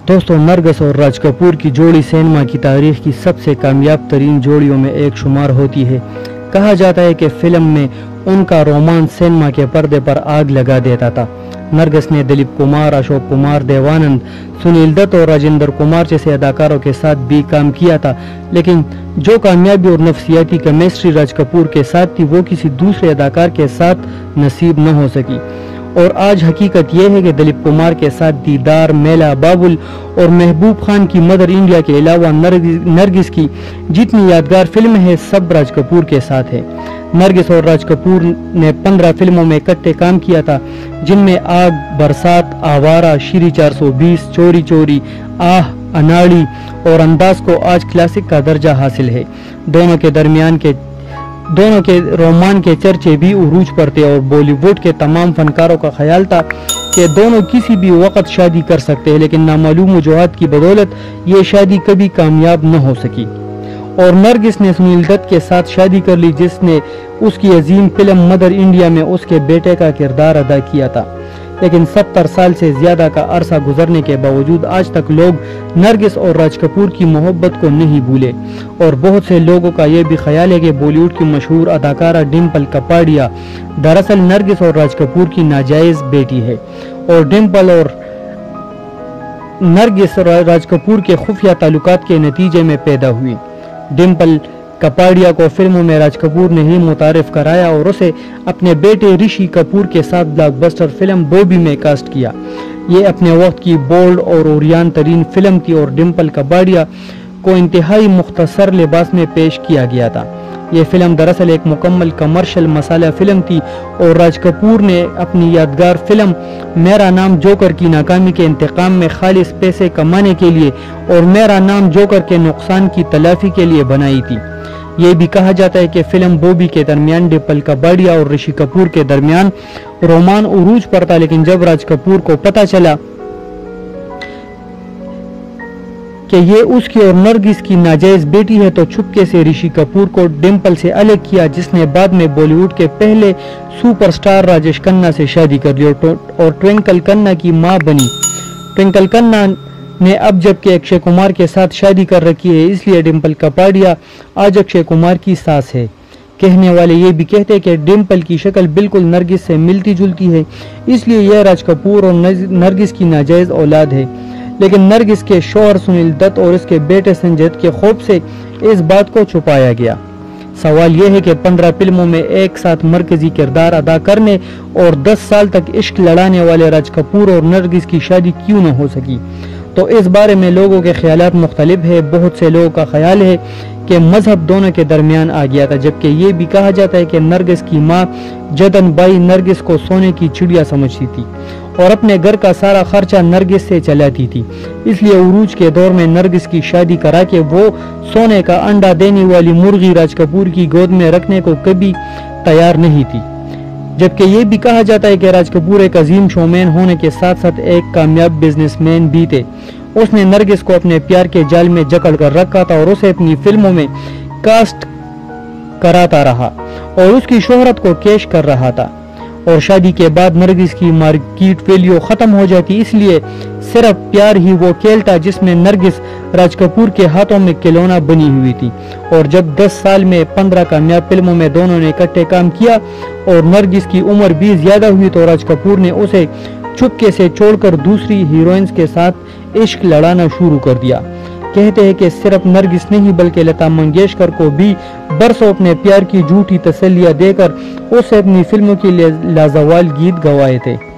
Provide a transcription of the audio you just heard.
دوستوں، نرگس اور راج کپور کی جوڑی سینما کی تاریخ کی سب سے کامیاب ترین جوڑیوں میں ایک شمار ہوتی ہے۔ کہا جاتا ہے کہ فلم میں ان کا رومانس سینما کے پردے پر آگ لگا دیتا تھا۔ نرگس نے دلیپ کمار، اشوک کمار، دیوانند، سنیل دت اور راجندر کمار جیسے اداکاروں کے ساتھ بھی کام کیا تھا، لیکن جو کامیابی اور نفسیاتی کیمسٹری راج کپور کے ساتھ تھی وہ کسی دوسرے اداکار کے ساتھ نصیب نہ ہو سکی۔ اور آج حقیقت یہ ہے کہ دلیپ کمار کے ساتھ دیدار، میلا، بابل اور محبوب خان کی مدر انڈیا کے علاوہ نرگس کی جتنی یادگار فلمیں ہیں سب راج کپور کے ساتھ ہے۔ نرگس اور راج کپور نے 15 فلموں میں اکٹھے کام کیا تھا، جن میں آگ، برسات، آوارہ، شری 420، چوری چوری، آہ، اناڑی اور انداز کو آج کلاسک کا درجہ حاصل ہے۔ دونوں کے رومان کے چرچے بھی عروج پر تھے اور بالی ووڈ کے تمام فنکاروں کا خیال تھا کہ دونوں کسی بھی وقت شادی کر سکتے ہیں، لیکن نامعلوم وجوہات کی بدولت یہ شادی کبھی کامیاب نہ ہو سکی اور نرگس نے سنیل دت کے ساتھ شادی کر لی، جس نے اس کی عظیم فلم مدر انڈیا میں اس کے بیٹے کا کردار ادا کیا تھا۔ لیکن 70 سال سے زیادہ کا عرصہ گزرنے کے باوجود آج تک لوگ نرگس اور راج کپور کی محبت کو نہیں بھولے اور بہت سے لوگوں کا یہ بھی خیال ہے کہ بالی ووڈ کی مشہور اداکارہ ڈمپل کپاڈیا دراصل نرگس اور راج کپور کی ناجائز بیٹی ہے اور ڈمپل اور نرگس راج کپور کے خفیہ تعلقات کے نتیجے میں پیدا ہوئی۔ ڈمپل کپاڈیا کو فلموں میں راج کپور نے ہی متعارف کرایا اور اسے اپنے بیٹے رشی کپور کے ساتھ بلاک بسٹر فلم بوبی میں کاسٹ کیا۔ یہ اپنے وقت کی بولڈ اور اوریان ترین فلم تھی اور ڈمپل کپاڈیا کو انتہائی مختصر لباس میں پیش کیا گیا تھا۔ یہ فلم دراصل ایک مکمل کمرشل مسالہ فلم تھی اور راج کپور نے اپنی یادگار فلم میرا نام جوکر کی ناکامی کے انتقام میں خالص پیسے کمانے کے لیے اور میرا نام جوکر کے نقصان کی تلافی کے لیے بنائی تھی۔ یہ بھی کہا جاتا ہے کہ فلم بوبی کے درمیان ڈمپل کپاڈیا اور رشی کپور کے درمیان رومان عروج پر تھا، لیکن جب راج کپور کو پتہ چلا کہ یہ اس کی اور نرگس کی ناجائز بیٹی ہے تو چھپکے سے رشی کپور کو ڈمپل سے الگ کیا، جس نے بعد میں بالی ووڈ کے پہلے سپر سٹار راجیش کھنہ سے شادی کر لی اور ٹوئنکل کھنہ کی ماں بنی۔ ٹوئنکل کھنہ نے اب جبکہ اکشے کمار کے ساتھ شادی کر رکھی ہے، اس لیے ڈمپل کپاڈیا آج اکشے کمار کی ساس ہے۔ کہنے والے یہ بھی کہتے ہیں کہ ڈمپل کی شکل بالکل نرگس سے ملتی جلتی ہے، اس لیے یہ راج کپور اور نرگس کی ناجائز اولاد ہے، لیکن نرگس کے شوہر سنیل دت اور اس کے بیٹے سنجے دت کے خوف سے اس بات کو چھپایا گیا۔ سوال یہ ہے کہ 15 فلموں میں ایک ساتھ مرکزی کردار ادا کرنے اور 10 سال تک عشق لڑانے والے راج کپور اور نرگس کی شادی کیوں نہ ہو سکی؟ تو اس بارے میں لوگوں کے خیالات مختلف ہیں۔ بہت سے لوگوں کا خیال ہے کہ مذہب دونوں کے درمیان آ گیا تھا، جبکہ یہ بھی کہا جاتا ہے کہ نرگس کی ماں جدن بائی نرگس کو سونے کی چڑیا سمجھتی تھی اور اپنے گھر کا سارا خرچہ نرگس سے چلاتی تھی، اس لیے عروج کے دور میں نرگس کی شادی کرا کے وہ سونے کا انڈا دینے والی مرغی راج کپور کی گود میں رکھنے کو کبھی تیار نہیں تھی۔ جبکہ یہ بھی کہا جاتا ہے کہ راج کپور ایک عظیم شومین ہونے کے ساتھ ساتھ ایک کامیاب بزنس مین بھی تھے۔ اس نے نرگس کو اپنے پیار کے جال میں جکڑ کر رکھا تھا اور اسے اپنی فلموں میں کاسٹ کراتا رہا اور اس کی شہرت کو کیش کر رہا تھا اور شادی کے بعد نرگس کی مارکیٹ ویلیو ختم ہو جاتی، اس لیے صرف پیار ہی وہ کھیل تھا جس میں نرگس راج کپور کے ہاتھوں میں کھلونا بنی ہوئی تھی۔ اور جب 10 سال میں 15 کامیاب فلموں میں دونوں نے اکٹھے کام کیا اور نرگس کی عمر بھی زیادہ ہوئی تو راج کپور نے اسے چھپکے سے چھوڑ کر دوسری ہیروئنز کے ساتھ عشق لڑانا شروع کر دیا۔ کہتے ہیں کہ صرف نرگس نہیں بلکہ لتا منگیشکر کو بھی برسوں اپنے پیار کی جھوٹی تسلیاں دے کر اسے اپنی فلموں کے لیے لازوال گیت گوائے تھے۔